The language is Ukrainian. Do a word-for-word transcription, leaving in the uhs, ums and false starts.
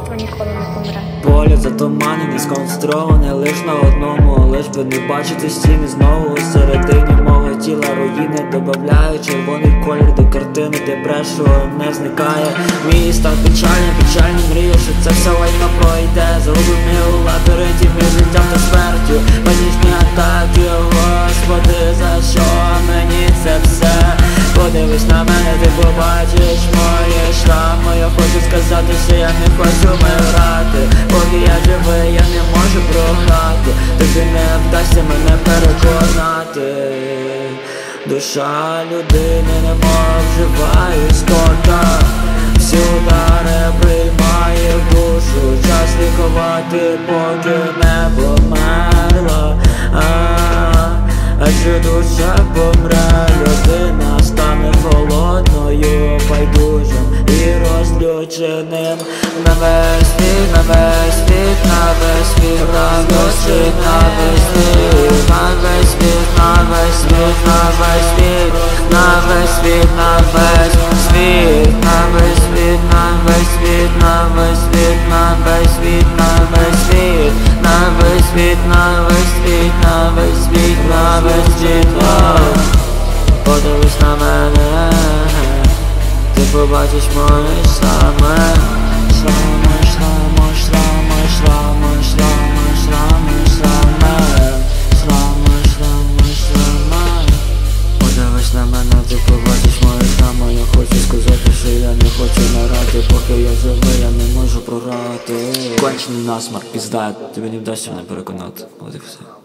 братство ніколи не помре. Поле затуманене, сконцентроване лиш на одному, лиш би не бачити стіни знову у середині мого тіла руїни. Добавляю червоний колір до картини, де брешу не зникає. Мій стан печальний, печальний мрію, що це все лайно пройде. Загублений у лабіринті між життям та смертю. Панічні атаки, Господи, за що мені це все? Подивись на мене, ти побачиш мої шрами. Я хочу сказати, що я не хочу вмирати. Поки я живий, я не можу програти. Тобі не вдасться мене переконати. Душа людини немов жива істота. Всі удари приймає в душу. Час лікувати, поки не померла. Адже душа помре, людина стане холодною, байдужим і розлюченим. На весь світ, на весь світ, на весь світ, розлючить, на весь світ, на весь світ, на весь світ, на весь світ, на весь світ, на весь світ, на весь світ, на весь світ, на весь світ, на весь світ, на весь світ, на весь світ, на весь світ, на весь світ, на весь світ. Подивись на мене, ти побачиш мої шрами. Шрами, шрами, шрами, шрами, шрами, шрами, шрами, шрами, шрами, шрами. Подивись на мене, ти побачиш мої шрами. Я хочу сказати, що я не хочу нарати. Поки я живий, я не можу програти. Кончений насмарк, пізда, тобі не вдасться мене переконати. От і все.